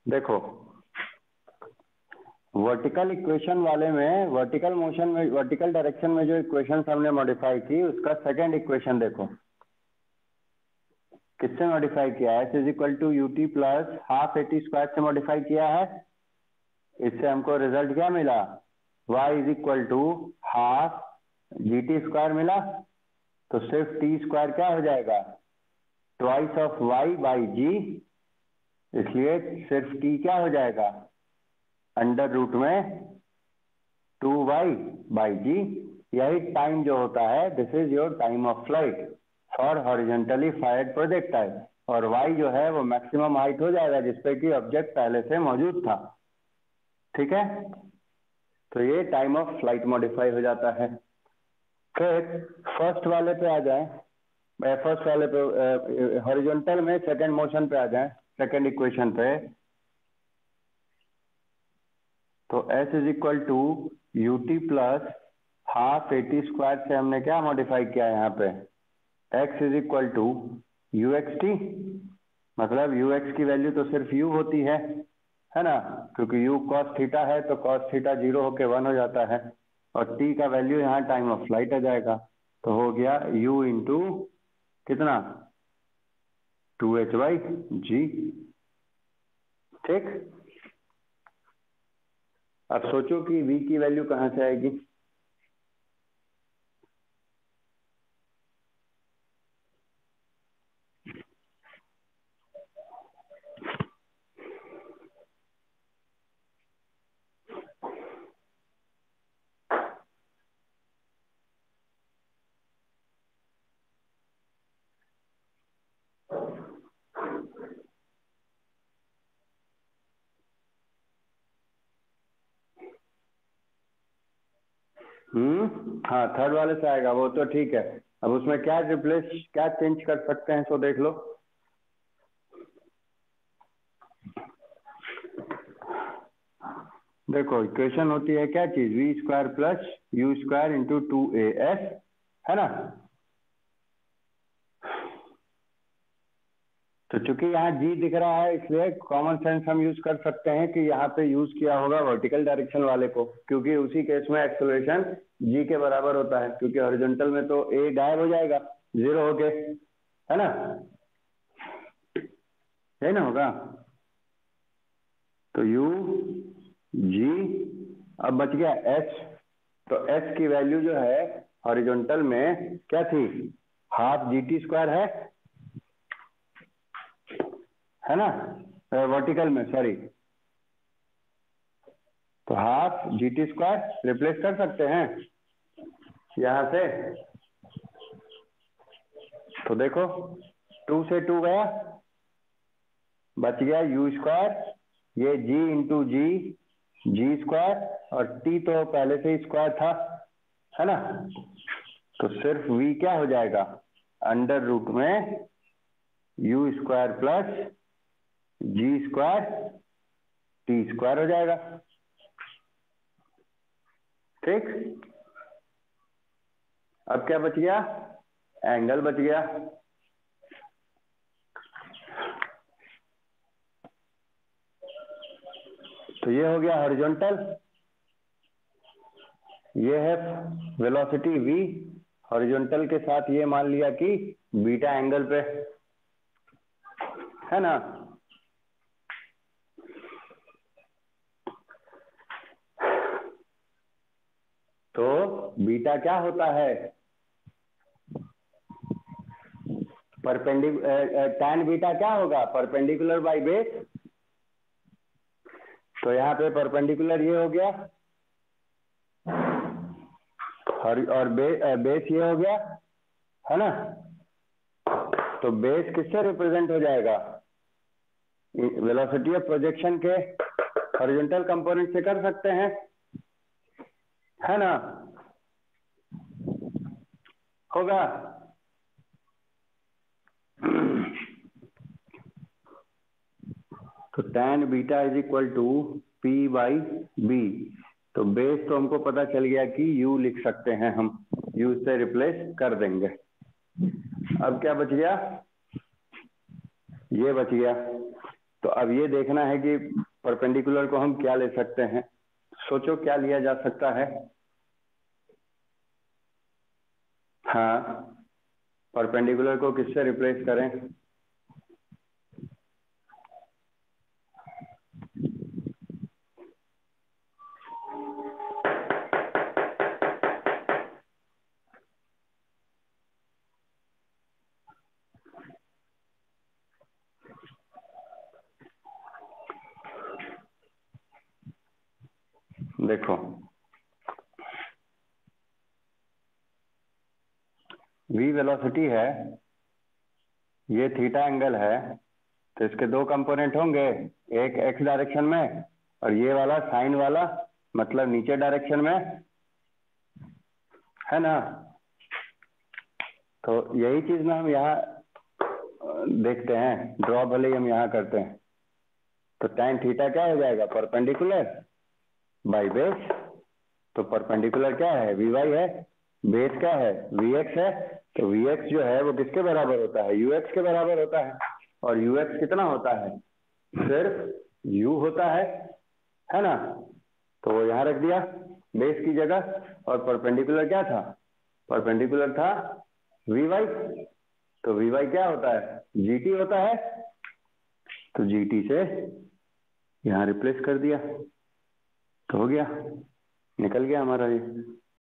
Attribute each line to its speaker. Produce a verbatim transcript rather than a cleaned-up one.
Speaker 1: देखो vertical equation वाले में, वर्टिकल मोशन में, वर्टिकल डायरेक्शन में जो इक्वेशन हमने मॉडिफाई की उसका सेकंड इक्वेशन देखो किससे मॉडिफाई किया है। S is equal to u t plus half a t square से मॉडिफाई किया है। इससे हमको रिजल्ट क्या मिला, y is equal to half g t square मिला। तो सिर्फ टी स्क्वायर क्या हो जाएगा, twice of y by g, इसलिए सिर्फ t क्या हो जाएगा, अंडर रूट में टू वाई बाई जी। यही टाइम जो होता है, this is your time of flight for horizontally fired projectile. और y जो है वो मैक्सिमम हाइट हो जाएगा जिसपे कि ऑब्जेक्ट पहले से मौजूद था। ठीक है, तो ये टाइम ऑफ फ्लाइट मॉडिफाई हो जाता है। फिर फर्स्ट वाले पे आ जाए, फर्स्ट वाले पे हॉरिजॉन्टल में सेकंड मोशन पे आ जाए, सेकंड इक्वेशन पे। तो s is equal to u t plus half a t square से हमने क्या मॉडिफाई किया है यहाँ पे, x is equal to u x t, मतलब यू एक्स की वैल्यू तो सिर्फ u होती है, है ना, क्योंकि u cos थीटा है तो cos थीटा जीरो होके वन हो जाता है, और t का वैल्यू यहाँ टाइम ऑफ फ्लाइट आ जाएगा। तो हो गया u इंटू कितना, टू एच बाई जी। ठीक, अब सोचो कि v की वैल्यू कहाँ से आएगी। हम्म हाँ, थर्ड वाले से आएगा, वो तो ठीक है। अब उसमें क्या रिप्लेस, क्या चेंज कर सकते हैं, सो देख लो। देखो इक्वेशन होती है क्या चीज, v square plus u square into two a s, है ना। तो चूंकि यहाँ जी दिख रहा है इसलिए कॉमन सेंस हम यूज कर सकते हैं कि यहाँ पे यूज किया होगा वर्टिकल डायरेक्शन वाले को, क्योंकि उसी केस में एक्सेलरेशन जी के बराबर होता है, क्योंकि हॉरिजॉन्टल में तो ए गायब हो जाएगा जीरो होके, है ना, है ना होगा। तो यू जी, अब बच गया एच। तो एच की वैल्यू जो है हॉरिजॉन्टल में क्या थी, हाफ जी टी स्क्वायर है है ना, वर्टिकल में सॉरी। तो half g t square replace कर सकते हैं यहां से। तो देखो टू से टू गया, बच गया यू स्क्वायर, ये g into g, g square, और टी तो पहले से ही स्क्वायर था, है ना। तो सिर्फ वी क्या हो जाएगा, अंडर रूट में u square plus g square t square हो जाएगा। ठीक, अब क्या बच गया, एंगल बच गया। तो ये हो गया हॉरिजॉन्टल, ये है वेलोसिटी v, हॉरिजॉन्टल के साथ ये मान लिया कि बीटा एंगल पे, है ना। तो बीटा क्या होता है, परपेंडिकुलर, टैन बीटा क्या होगा, परपेंडिकुलर बाई बेस। तो यहाँ पे परपेंडिकुलर ये हो गया, और, और बे, बेस ये हो गया, है ना। तो बेस किससे रिप्रेजेंट हो जाएगा, वेलोसिटी ऑफ प्रोजेक्शन के हॉरिजॉन्टल कंपोनेंट से कर सकते हैं, है ना, होगा। तो tan beta is equal to p by b. तो बेस तो हमको पता चल गया कि u लिख सकते हैं हम, u से रिप्लेस कर देंगे। अब क्या बच गया, ये बच गया। तो अब ये देखना है कि परपेंडिकुलर को हम क्या ले सकते हैं। सोचो क्या लिया जा सकता है। हाँ, परपेंडिकुलर को किससे रिप्लेस करें? देखो v वेलोसिटी है, ये थीटा एंगल है, तो इसके दो कंपोनेंट होंगे, एक x डायरेक्शन में और ये वाला साइन वाला, मतलब नीचे डायरेक्शन में, है ना। तो यही चीज ना हम यहाँ देखते हैं, ड्रॉ भले ही हम यहाँ करते हैं। तो tan थीटा क्या हो जाएगा? Perpendicular by base. तो परपेंडिकुलर क्या है? वी वाई है, बेस क्या है? वी एक्स है। तो वी एक्स जो है वो किसके बराबर होता है? यू एक्स के बराबर होता है। और यू एक्स कितना होता है? सिर्फ u होता है, है ना। तो वो यहाँ रख दिया बेस की जगह। और परपेंडिकुलर क्या था? परपेंडिकुलर था वी वाई। तो वी वाई क्या होता है? जी टी होता है। तो जी टी से यहाँ रिप्लेस कर दिया, तो हो गया, निकल गया हमारा ये।